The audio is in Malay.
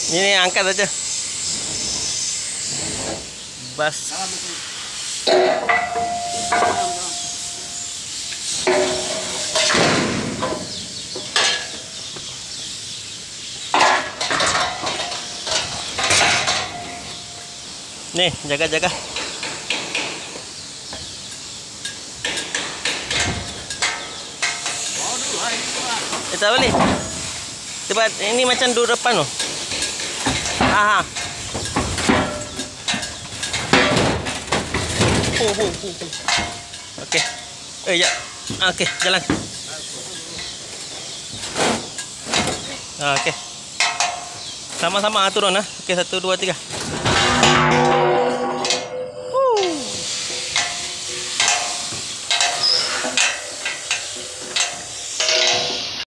Ini angkat aja. Bas. Nih, jaga-jaga. Kita balik. Sebab ini macam duduk depan loh. Aha. Okey. Ya. Okey, jalan. Okey. Sama-sama turun ah. Okey, 1 2 3.